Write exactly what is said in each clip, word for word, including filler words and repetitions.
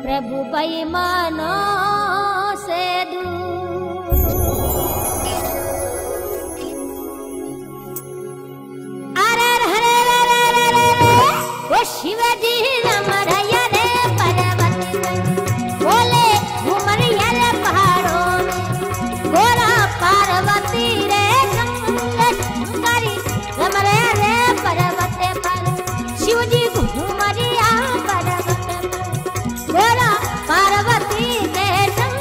प्रभु बेईमानों से दूर। अरे रे रे रे रे रे वो शिव जी रमरैया रे पर्वत में, बोले घुमरिया रे पहाड़ों में, गोरा पार्वती रे शंकरी रमरैया रे पर्वत पर, शिव जी घुमरिया पर्वत पर, गोरा पार्वती के संग।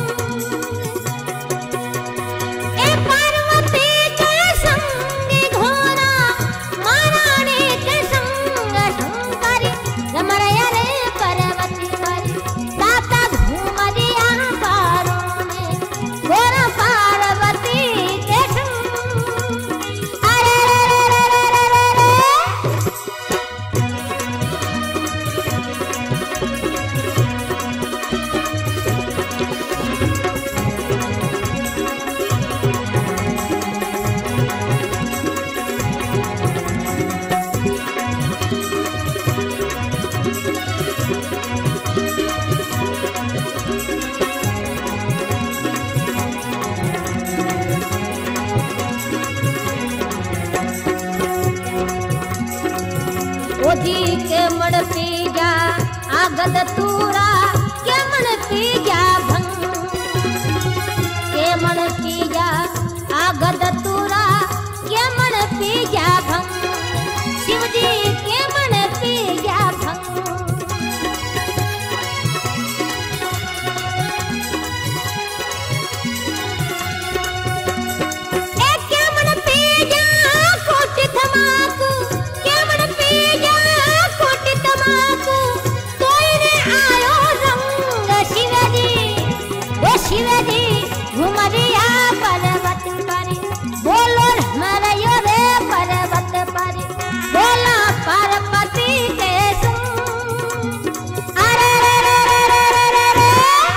ए पार्वती के संग घोड़ा महारानी के संग शंकरी रमरैया रे पर्वत पर, ताता घुमरिया पारों में, गोरा पार्वती के संग। अरे रे रे रे रे रे रे ओजी के मण पी जा आगद तूरा, के मण पी जा भंग, के मण पी जा आगद तूरा, के मण पी जा भंग, शिव जी के मण पी जा भंग। ए के मण पी जा कोटि धमाकू, के मण पी जा कोटि तमाकू, कोई ने आयो रंग शिव जी, ओ शिव जी घुमरिया पर्वत पर, बोलो रमरैया रे पर्वत पर, बोला पार्वती के संग। अरे रे रे रे रे रे रे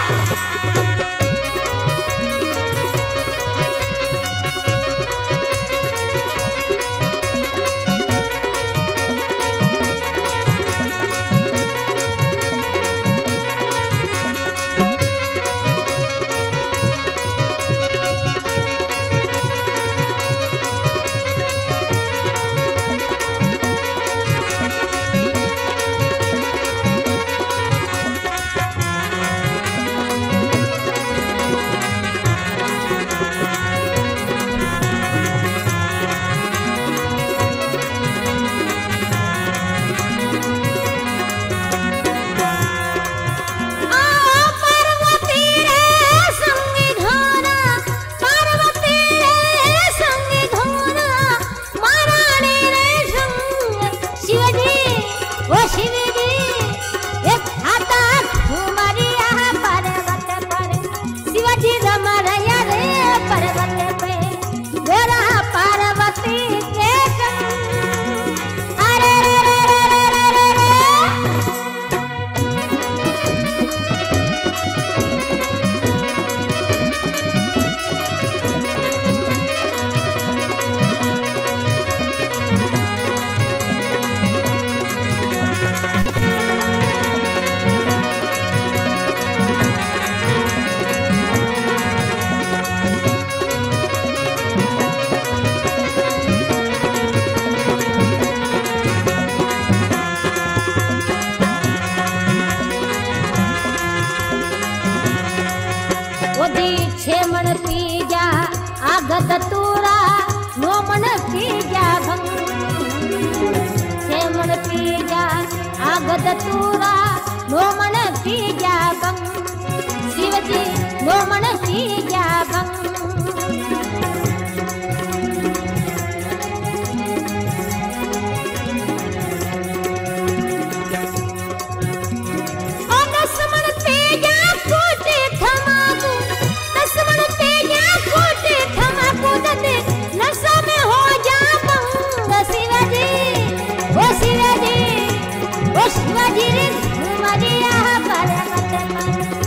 आगद तूरा, नो मन पी जा भंग, छे मन पी जा आगद तूरा, नो मन पी जा भंग, शिव जी नो मन पी जा भंग। शिवाजी रे घुमरिया पर्वत पर,